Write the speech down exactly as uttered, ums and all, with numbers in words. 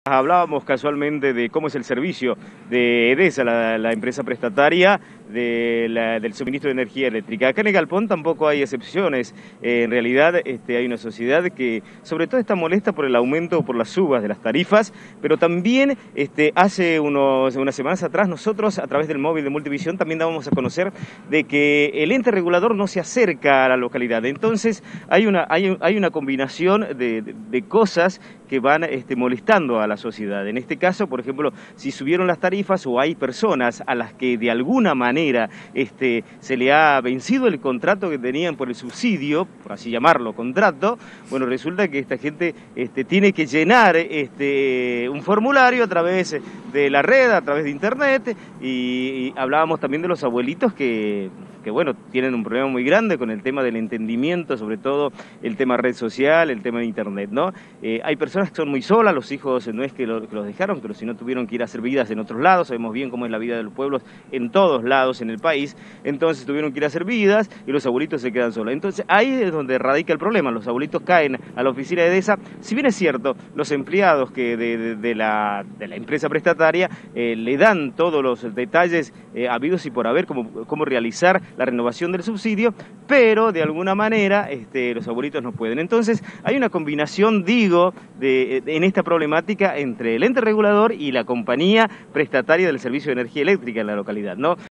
Hablábamos casualmente de cómo es el servicio de EDESA, la, la empresa prestataria de la, del suministro de energía eléctrica. Acá en el Galpón tampoco hay excepciones. Eh, en realidad este, hay una sociedad que sobre todo está molesta por el aumento, por las subas de las tarifas, pero también este, hace unos, unas semanas atrás nosotros a través del móvil de Multivisión también dábamos a conocer de que el ente regulador no se acerca a la localidad. Entonces hay una, hay, hay una combinación de, de, de cosas que van este, molestando a la sociedad. En este caso, por ejemplo, si subieron las tarifas o hay personas a las que de alguna manera este, se le ha vencido el contrato que tenían por el subsidio, por así llamarlo, contrato, bueno, resulta que esta gente este, tiene que llenar este, un formulario a través de la red, a través de internet, y, y hablábamos también de los abuelitos que... que bueno, tienen un problema muy grande con el tema del entendimiento, sobre todo el tema red social, el tema de internet, ¿no? Eh, hay personas que son muy solas, los hijos no es que, lo, que los dejaron, pero si no tuvieron que ir a hacer vidas en otros lados, sabemos bien cómo es la vida de los pueblos en todos lados en el país, entonces tuvieron que ir a hacer vidas y los abuelitos se quedan solos. Entonces ahí es donde radica el problema, los abuelitos caen a la oficina de EDESA, si bien es cierto, los empleados que de, de, de, la, de la empresa prestataria eh, le dan todos los detalles eh, habidos y por haber, cómo, cómo realizar la renovación del subsidio, pero de alguna manera este, los abuelitos no pueden. Entonces hay una combinación, digo, de, de, en esta problemática entre el ente regulador y la compañía prestataria del servicio de energía eléctrica en la localidad, ¿no?